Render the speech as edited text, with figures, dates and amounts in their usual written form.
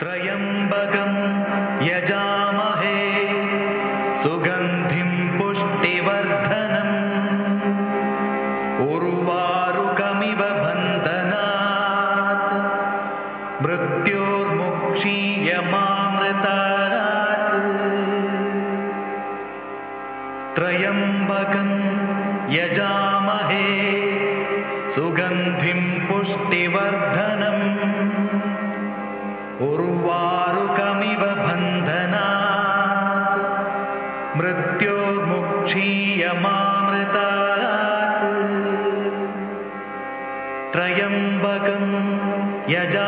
त्र्यम्बकं यजामहे सुगन्धिं पुष्टिवर्धनम् उर्वारुकमिव बन्धनात् मृत्योर्मुक्षीयमामृतात्। त्र्यम्बकं यजामहे सुगन्धिं पुष्टिवर्धनम् उर्वारुकमिव बन्धनात् मृत्योर्मुक्षीयमामृतात्। त्र्यम्बकं यजामहे